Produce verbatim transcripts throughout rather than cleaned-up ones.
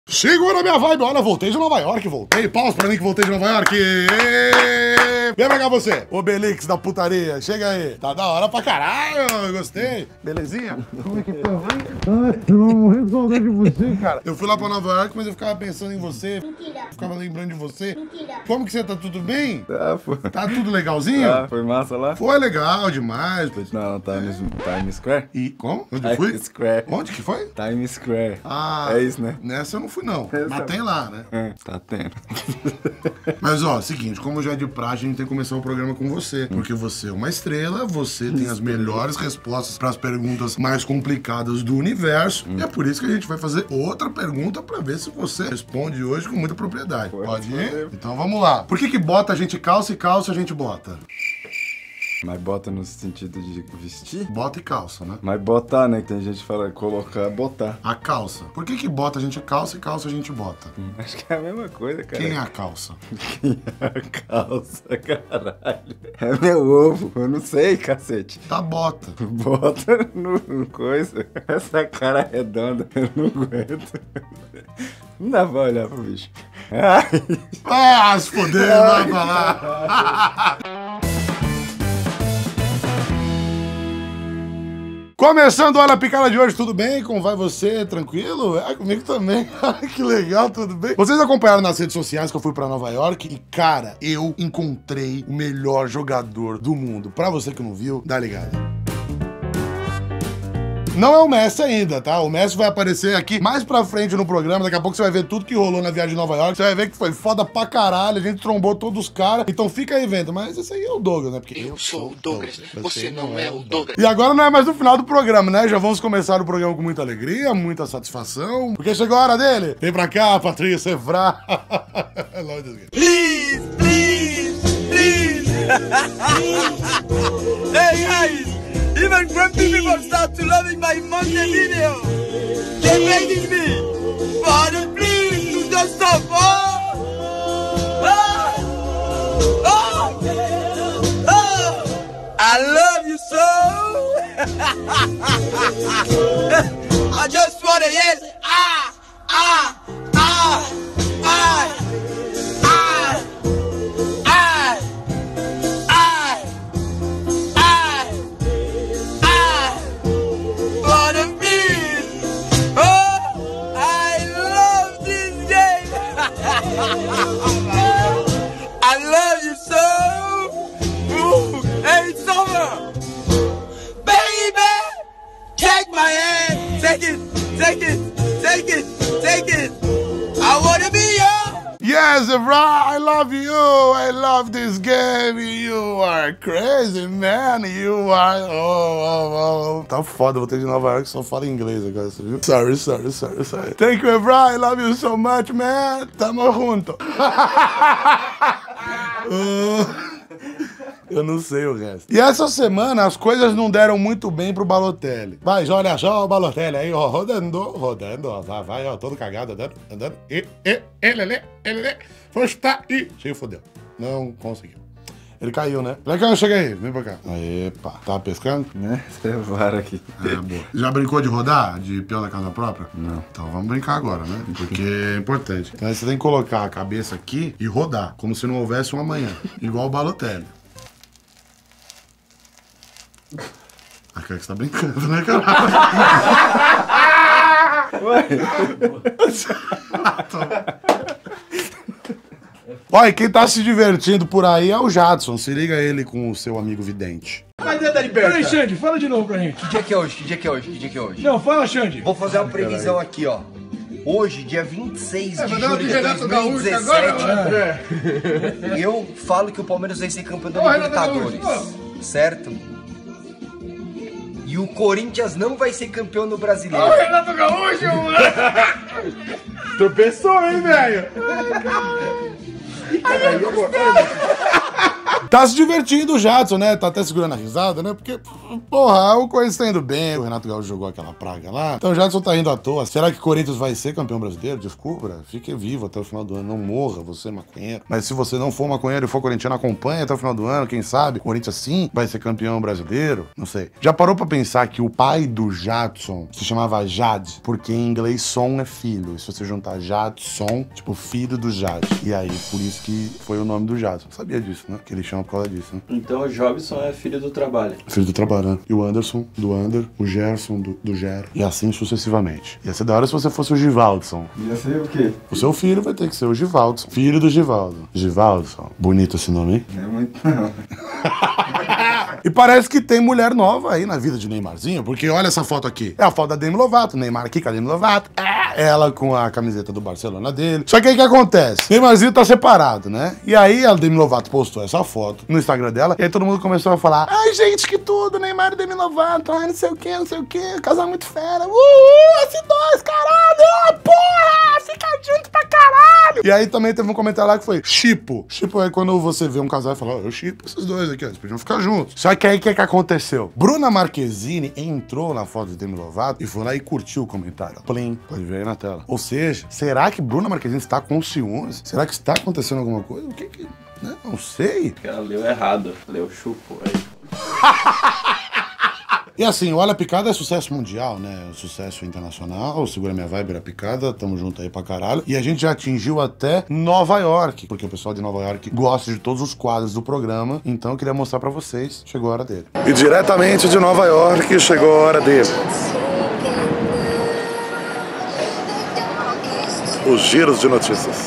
Segura minha vibe, olha, voltei de Nova York, voltei, pausa pra mim que voltei de Nova York. Vem pra cá você, Obelix da putaria, chega aí. Tá da hora pra caralho, gostei. Belezinha? Como é que tá? Ai, eu não morri de saudade de você, cara. Eu fui lá pra Nova York, mas eu ficava pensando em você. Mentira. Ficava lembrando de você. Mentira. Como que você tá, tudo bem? Tá, foi. Tá tudo legalzinho? Tá, foi massa lá? Foi legal demais. Não, tá no Times Square. E, como? Onde Times fui? Times Square. Onde que foi? Times Square. Ah, é isso, né? Nessa eu não fui, não. Essa... Mas tem lá, né? É, tá tendo. Mas, ó, seguinte, como já é de praxe, a gente tem que começar o programa com você. Porque você é uma estrela, você tem as melhores respostas para as perguntas mais complicadas do universo. Hum. E é por isso que a gente vai fazer outra pergunta para ver se você responde hoje com muita propriedade. Pode, Pode ir? Fazer. Então vamos lá. Por que que bota a gente calça e calça a gente bota? Mas bota no sentido de vestir? Bota e calça, né? Mas botar, né? Que tem gente que fala colocar, botar. A calça. Por que que bota a gente calça e calça a gente bota? Hum, acho que é a mesma coisa, cara. Quem é a calça? Quem é a calça, caralho? É meu ovo. Eu não sei, cacete. Tá, bota. Bota no, no coisa. Essa cara redonda, eu não aguento. Não dá pra olhar pro bicho. Ai. Ah, se foder, vai pra lá. Começando, olha a picada de hoje, tudo bem? Como vai você? Tranquilo? É, comigo também. Que legal, tudo bem? Vocês acompanharam nas redes sociais que eu fui pra Nova York e, cara, eu encontrei o melhor jogador do mundo. Pra você que não viu, dá ligada. Não é o Messi ainda, tá? O Messi vai aparecer aqui mais pra frente no programa. Daqui a pouco você vai ver tudo que rolou na viagem de Nova York. Você vai ver que foi foda pra caralho. A gente trombou todos os caras. Então fica aí vendo. Mas esse aí é o Douglas, né? Porque eu sou o Douglas. Você não é o Douglas. E agora não é mais no final do programa, né? Já vamos começar o programa com muita alegria, muita satisfação. Porque chegou a hora dele. Vem pra cá, Patrícia Evra. Please, please, please. Hey, guys. Even grumpy people start to loving my Monday video. They're begging me. Father, please, do not stop. Oh! Oh! Oh! Oh! I love you so. I just want to yell. Ah! Ah! Ah! Ah! I love you so. Ooh, hey, it's over. Baby, take my hand. Take it, take it, take it, take it. I want to be yours. Yes, Evra, I love you. I love this game. You are crazy, man. You are... Oh, oh, oh. Tá foda, vou ter de Nova York, só fala inglês agora, você viu? Sorry, sorry, sorry, sorry. Thank you, Evra. I love you so much, man. Tamo junto. uh... Eu não sei o resto. E essa semana as coisas não deram muito bem pro Balotelli. Mas olha só o Balotelli aí, ó, rodando, rodando, ó, vai, vai, ó, todo cagado, andando, andando. E, e, ele, ele, ele, está e... Se fodeu. Não conseguiu. Ele caiu, né? Legal, chega aí, vem pra cá. Epa, tava pescando? Né? Você vara aqui. Ah, boa. Já brincou de rodar? De peão da casa própria? Não. Então vamos brincar agora, né? Porque é importante. Então você tem que colocar a cabeça aqui e rodar, como se não houvesse um amanhã. Igual o Balotelli. Ah, cara, que você tá brincando, né, cara? Ué? Olha, quem tá se divertindo por aí é o Jadson. Se liga ele com o seu amigo vidente. Vai dentro da liberta. Peraí, Xande, fala de novo pra gente. Que dia que é hoje? Que dia que é hoje? Que dia que é hoje? Não, fala, Xande. Vou fazer uma previsão aqui, ó. Hoje, dia vinte e seis de julho de dois mil e dezessete, eu falo que o Palmeiras vai ser campeão da Libertadores, certo? E o Corinthians não vai ser campeão no Brasileiro. Ô, Renato Gaúcho, mano! Tropeçou, hein, velho? Tá se divertindo o Jadson, né? Tá até segurando a risada, né? Porque, porra, o Corinthians tá indo bem, o Renato Gaúcho jogou aquela praga lá. Então o Jadson tá indo à toa. Será que o Corinthians vai ser campeão brasileiro? Descubra. Fique vivo até o final do ano. Não morra, você maconheiro. Mas se você não for maconheiro e for corintiano, acompanha até o final do ano. Quem sabe o Corinthians sim vai ser campeão brasileiro. Não sei. Já parou pra pensar que o pai do Jadson se chamava Jade? Porque em inglês som é filho. E se você juntar Jadson, tipo filho do Jade. E aí, por isso que foi o nome do Jadson. Sabia disso, né? Que ele chama por causa disso, né? Então o Jobson é filho do trabalho. Filho do trabalho, né? E o Anderson, do Ander, o Gerson, do, do Ger. E assim sucessivamente. Ia ser da hora se você fosse o Givaldson. Ia ser o quê? O seu filho vai ter que ser o Givaldson. Filho do Givaldo. Givaldson. Bonito esse nome, hein? Não é muito, não. E parece que tem mulher nova aí na vida de Neymarzinho, porque olha essa foto aqui. É a foto da Demi Lovato. Neymar aqui com a Demi Lovato. É ela com a camiseta do Barcelona dele. Só que aí o que acontece? Neymarzinho tá separado, né? E aí a Demi Lovato postou essa foto no Instagram dela. E aí todo mundo começou a falar: ai, gente, que tudo, Neymar e Demi Lovato. Ai, não sei o que, não sei o que. Casal muito fera. Uhul, S dois, caralho. Porra, fica junto pra caralho. E aí também teve um comentário lá que foi chipo. Chipo é quando você vê um casal e fala: ó, eu chipo esses dois aqui, ó, eles podiam ficar juntos. Só que aí o que, que aconteceu? Bruna Marquezine entrou na foto de Demi Lovato e foi lá e curtiu o comentário. Plim, pode ver aí na tela. Ou seja, será que Bruna Marquezine está com ciúmes? Será que está acontecendo alguma coisa? O que que... Né? Não sei. Ela leu errado. Leu chupo. Aí. E assim, o Olha Picada é sucesso mundial, né? Sucesso internacional. Segura Minha Vibe era Picada. Tamo junto aí pra caralho. E a gente já atingiu até Nova York, porque o pessoal de Nova York gosta de todos os quadros do programa. Então eu queria mostrar pra vocês. Chegou a hora dele. E diretamente de Nova York, chegou a hora dele. Os giros de notícias.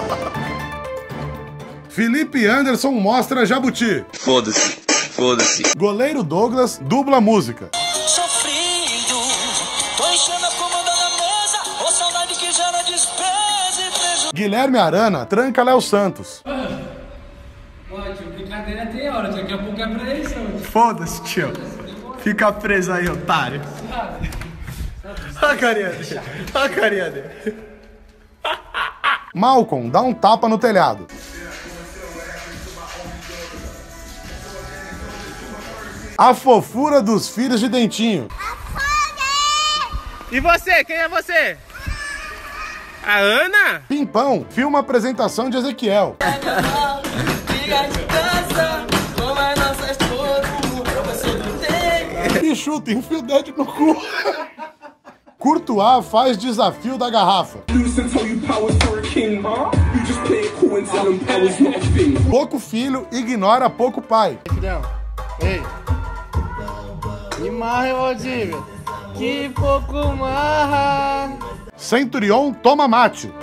Felipe Anderson mostra Jabuti. Foda-se, foda-se. Goleiro Douglas dubla música. Sofrido, tô enchendo a comanda na mesa, ô saudade que já na despesa e prejuízo. Guilherme Arana tranca Léo Santos. Pô, tio, brincadeira tem hora, daqui a pouco é pra eleição. Foda-se, tio. Fica preso aí, otário. Olha a carinha dele. Olha a carinha dele. Malcolm dá um tapa no telhado. A fofura dos filhos de Dentinho. E você? Quem é você? A Ana? Pimpão filma a apresentação de Ezequiel. Bichuto, enfia o dedo no cu. Courtois faz desafio da garrafa. Pouco filho ignora pouco pai. Filhão, ei. Que marra, Valdívia. Que pouco marra. Centurion toma mate.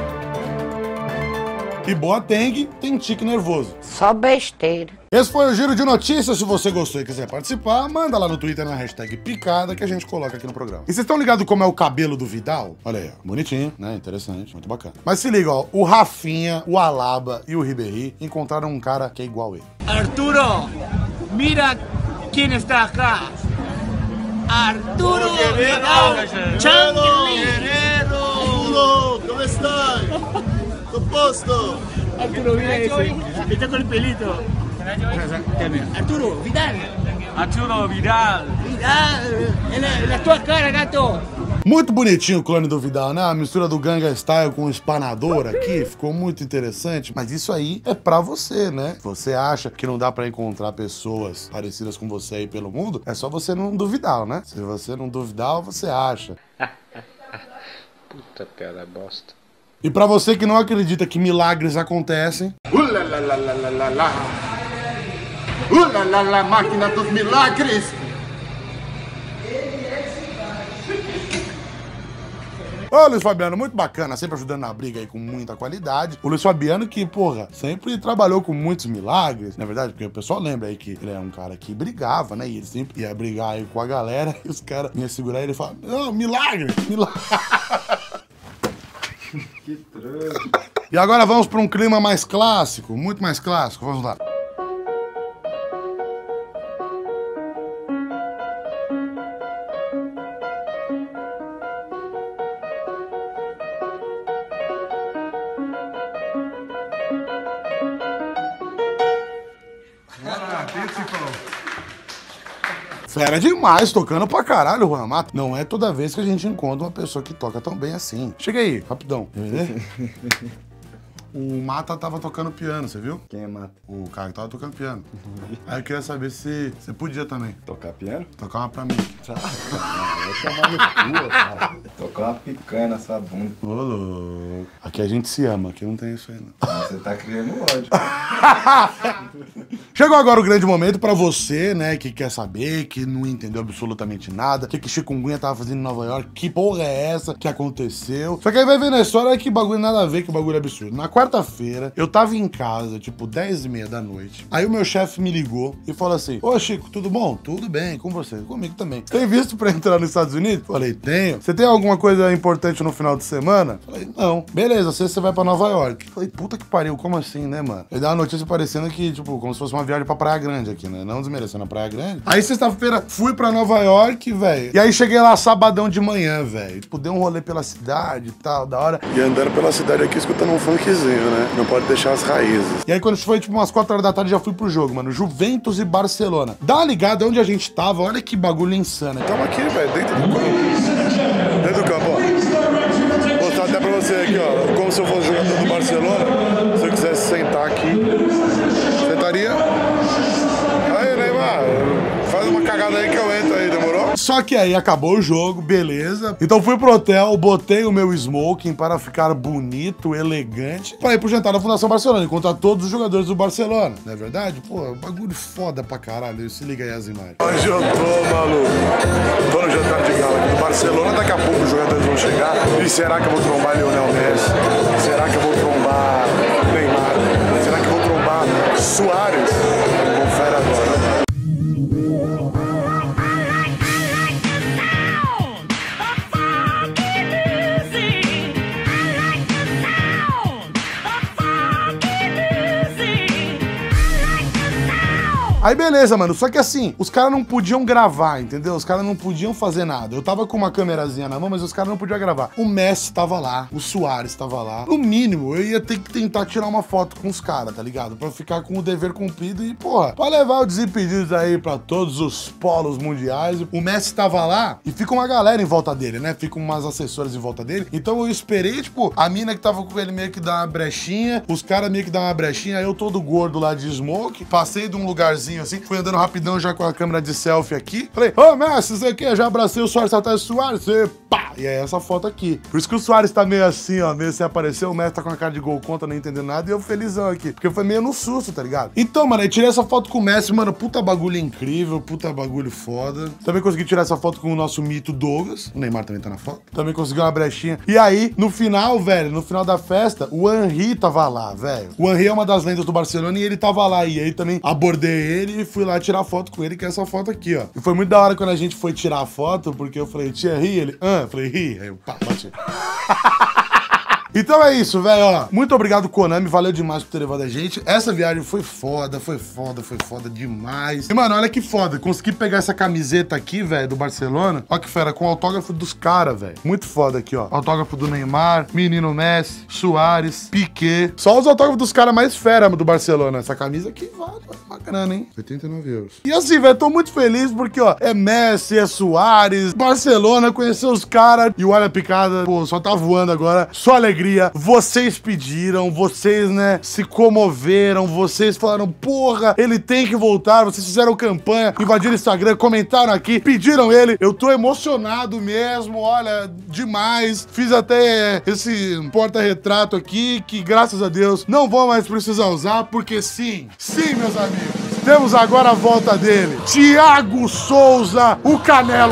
E Boateng tem tique nervoso. Só besteira. Esse foi o Giro de Notícias. Se você gostou e quiser participar, manda lá no Twitter na hashtag Picada que a gente coloca aqui no programa. E vocês estão ligados como é o cabelo do Vidal? Olha aí, ó. Bonitinho, né? Interessante, muito bacana. Mas se liga, ó. O Rafinha, o Alaba e o Ribéry encontraram um cara que é igual ele. Arturo, mira quem está aqui. Arturo Vidal, Guerrero. Arturo, como está? No posto. Arturo, mira eso. Está con el pelito. Arturo, Vidal. Arturo, Vidal. Vidal. En la tua cara, gato. Muito bonitinho o clone do Vidal, né? A mistura do Ganga Style com o espanador aqui ficou muito interessante. Mas isso aí é pra você, né? Você acha que não dá pra encontrar pessoas parecidas com você aí pelo mundo? É só você não duvidar, né? Se você não duvidar, você acha. Puta piada bosta. E pra você que não acredita que milagres acontecem... Ulalalalala. Ulalala, máquina dos milagres. Ô, Luiz Fabiano, muito bacana, sempre ajudando na briga aí com muita qualidade. O Luiz Fabiano que, porra, sempre trabalhou com muitos milagres, na verdade, porque o pessoal lembra aí que ele é um cara que brigava, né? E ele sempre ia brigar aí com a galera e os caras iam segurar ele e falavam, não, milagre, milagre. Que tranco. E agora vamos para um clima mais clássico, muito mais clássico, vamos lá. Fera demais, tocando pra caralho o Juan Mata. Não é toda vez que a gente encontra uma pessoa que toca tão bem assim. Chega aí, rapidão. O Mata tava tocando piano, você viu? Quem é Mata? O cara que tava tocando piano. Aí eu queria saber se você podia também. Tocar piano? Tocar uma pra mim. Vai tomar no cu, cara. Tocar uma picanha nessa bunda. Ô, louco. Aqui a gente se ama, aqui não tem isso aí, não. Você tá criando ódio. Chegou agora o grande momento pra você, né, que quer saber, que não entendeu absolutamente nada, o que que Chikungunya tava fazendo em Nova York, que porra é essa que aconteceu. Só que aí vai ver na história que bagulho nada a ver, que bagulho absurdo. Na quarta-feira, eu tava em casa, tipo, dez e meia da noite. Aí o meu chefe me ligou e falou assim: ô Chico, tudo bom? Tudo bem, com você? Comigo também. Você tem visto pra entrar nos Estados Unidos? Falei, tenho. Você tem alguma coisa importante no final de semana? Falei, não. Beleza, você, você vai pra Nova York. Falei, puta que pariu, como assim, né, mano? Aí dá uma notícia parecendo que, tipo, como se fosse uma viagem pra Praia Grande aqui, né? Não desmerecendo a Praia Grande. Aí sexta-feira fui pra Nova York, velho. E aí cheguei lá sabadão de manhã, velho. Tipo, dei um rolê pela cidade e tal, da hora. E andando pela cidade aqui escutando um funkzinho, né? Não pode deixar as raízes. E aí quando foi, tipo, umas quatro horas da tarde, já fui pro jogo, mano. Juventus e Barcelona. Dá uma ligada onde a gente tava, olha que bagulho insano. Tamo aqui, velho, dentro do campo. Dentro do campo, ó. Vou mostrar até pra você aqui, ó. Como se eu fosse jogador do Barcelona. Se eu quisesse sentar aqui, sentaria. Aí, Neymar, faz uma cagada aí que eu entro aí, demorou? Só que aí acabou o jogo, beleza. Então fui pro hotel, botei o meu smoking para ficar bonito, elegante, pra ir pro jantar da Fundação Barcelona, encontrar todos os jogadores do Barcelona. Não é verdade? Pô, bagulho foda pra caralho. Se liga aí as imagens. Hoje eu tô, maluco. Tô no jantar de gala aqui do Barcelona. Daqui a pouco os jogadores vão chegar. E será que eu vou trombar Lionel Messi? Será que eu vou trombar Neymar? Será que eu vou trombar Suárez? Confere agora. Aí beleza, mano, só que assim, os caras não podiam gravar, entendeu? Os caras não podiam fazer nada. Eu tava com uma câmerazinha na mão, mas os caras não podiam gravar. O Messi tava lá, o Suárez tava lá. No mínimo, eu ia ter que tentar tirar uma foto com os caras, tá ligado? Pra ficar com o dever cumprido e, porra, pra levar o Desimpedidos aí pra todos os polos mundiais. O Messi tava lá e fica uma galera em volta dele, né? Fica umas assessoras em volta dele. Então eu esperei, tipo, a mina que tava com ele meio que dar uma brechinha, os caras meio que dar uma brechinha, aí eu todo gordo lá de smoke, passei de um lugarzinho assim, fui andando rapidão já com a câmera de selfie aqui. Falei, ô, Messi, isso aqui, já abracei o Suárez, tá Suárez, e pá! E é essa foto aqui. Por isso que o Suárez tá meio assim, ó, meio sem aparecer, o Messi tá com a cara de gol contra, não entendendo nada, e eu felizão aqui. Porque foi meio no susto, tá ligado? Então, mano, aí tirei essa foto com o Messi, mano, puta bagulho incrível, puta bagulho foda. Também consegui tirar essa foto com o nosso mito Douglas. O Neymar também tá na foto. Também consegui uma brechinha. E aí, no final, velho, no final da festa, o Henry tava lá, velho. O Henry é uma das lendas do Barcelona e ele tava lá. E aí também abordei ele e fui lá tirar foto com ele, que é essa foto aqui, ó. E foi muito da hora quando a gente foi tirar a foto, porque eu falei, tia, ri? Ele, ah, eu falei, ri. Aí eu, pá, bati. Então é isso, velho, ó. Muito obrigado, Konami. Valeu demais por ter levado a gente. Essa viagem foi foda, foi foda, foi foda demais. E, mano, olha que foda. Consegui pegar essa camiseta aqui, velho, do Barcelona. Ó que fera, com o autógrafo dos caras, velho. Muito foda aqui, ó. Autógrafo do Neymar, Menino Messi, Suárez, Piqué. Só os autógrafos dos caras mais fera do Barcelona. Essa camisa aqui vale uma grana, hein? oitenta e nove euros. E assim, velho, tô muito feliz porque, ó, é Messi, é Suárez, Barcelona, conheceu os caras. E o Olha Picada, pô, só tá voando agora. Só alegria. Vocês pediram, vocês, né, se comoveram, vocês falaram, porra, ele tem que voltar, vocês fizeram campanha, invadiram o Instagram, comentaram aqui, pediram ele, eu tô emocionado mesmo, olha, demais, fiz até esse porta-retrato aqui, que graças a Deus não vou mais precisar usar, porque sim, sim, meus amigos, temos agora a volta dele, Thiago Souza, o Canelo.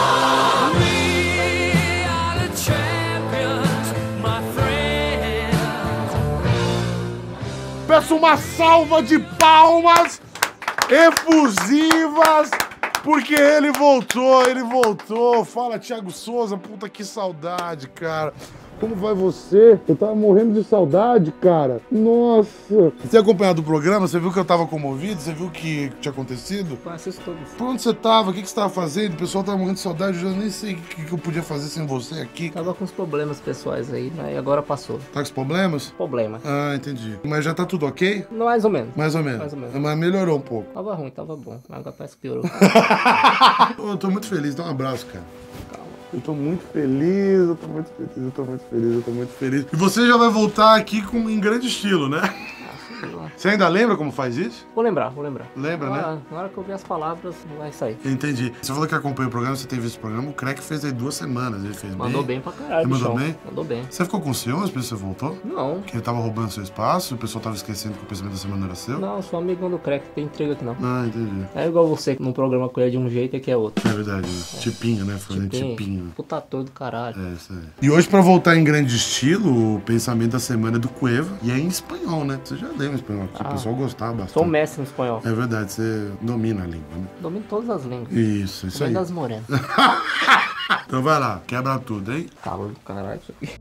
Peço uma salva de palmas efusivas, porque ele voltou, ele voltou. Fala, Thiago Souza, puta que saudade, cara. Como vai você? Eu tava morrendo de saudade, cara. Nossa. Você tem acompanhado o programa? Você viu que eu tava comovido? Você viu o que tinha acontecido? Eu assisto todos. Por onde você tava? O que, que você tava fazendo? O pessoal tava morrendo de saudade. Eu já nem sei o que, que eu podia fazer sem você aqui. Tava com uns problemas pessoais aí, né? E agora passou. Tá com os problemas? Problema. Ah, entendi. Mas já tá tudo ok? Mais ou menos. Mais ou menos. Mais ou menos. Mas melhorou um pouco. Tava ruim, tava bom. Agora parece que piorou. Eu tô muito feliz. Dá um abraço, cara. Eu tô muito feliz, eu tô muito feliz, eu tô muito feliz, eu tô muito feliz. E você já vai voltar aqui com, em grande estilo, né? Você ainda lembra como faz isso? Vou lembrar, vou lembrar. Lembra, na hora, né? Na hora que eu ver as palavras, vai sair. Entendi. Você falou que acompanha o programa, você tem visto o programa. O Crack fez aí duas semanas, ele fez Mandou bem. bem pra caralho, Ele mandou bichão. bem? Mandou bem. Você ficou com ciúmes por isso que você voltou? Não. Que ele tava roubando seu espaço, o pessoal tava esquecendo que o pensamento da semana era seu? Não, sou amigão do Crack, tem intriga aqui não. Ah, entendi. É igual você, que num programa com ele é de um jeito e que é outro. É verdade, né? Tipinho, né? Fazendo Tipinho. tipinho. Puta ator do caralho. É, isso aí. E hoje, pra voltar em grande estilo, o pensamento da semana é do Cueva. E é em espanhol, né? Você já leu em espanhol aqui, Ah. o pessoal gostava bastante. Sou mestre no espanhol. É verdade, você domina a língua, né? Domino todas as línguas. Isso, isso Também aí. das morenas. Então vai lá, quebra tudo, hein? Calor do caralho isso aqui.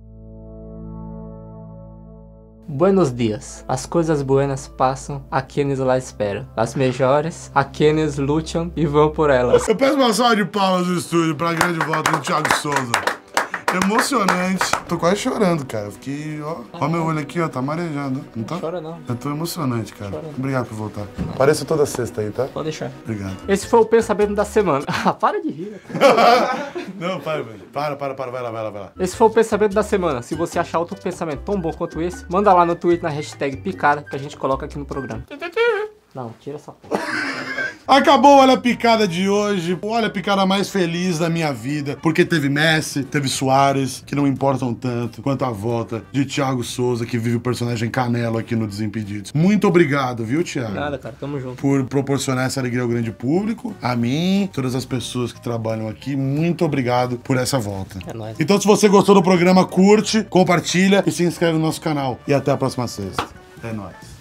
Buenos dias. As coisas buenas passam, a quienes lá esperam. As melhores, a quienes lutam e vão por elas. Eu peço uma salva de palmas no estúdio pra grande volta do Thiago Souza. Emocionante. Tô quase chorando, cara. Eu fiquei, ó. Ó meu olho aqui, ó. Tá marejando. Não tá? Não chora não. Eu tô emocionante, cara. Chora. Obrigado por voltar. Apareça toda sexta aí, tá? Pode deixar. Obrigado. Esse foi o pensamento da semana. Ah, para de rir, né, cara? Não, para, velho. Para, para, para. Vai lá, vai lá, vai lá. Esse foi o pensamento da semana. Se você achar outro pensamento tão bom quanto esse, manda lá no Twitter na hashtag picada que a gente coloca aqui no programa. Não, tira essa porra. Acabou o Olha a Picada de hoje. O Olha a Picada mais feliz da minha vida. Porque teve Messi, teve Suárez, que não importam tanto quanto a volta de Thiago Souza, que vive o personagem Canelo aqui no Desimpedidos. Muito obrigado, viu, Thiago? Nada, cara. Tamo junto. Por proporcionar essa alegria ao grande público. A mim, todas as pessoas que trabalham aqui, muito obrigado por essa volta. É nóis. Então, se você gostou do programa, curte, compartilha e se inscreve no nosso canal. E até a próxima sexta. É nóis.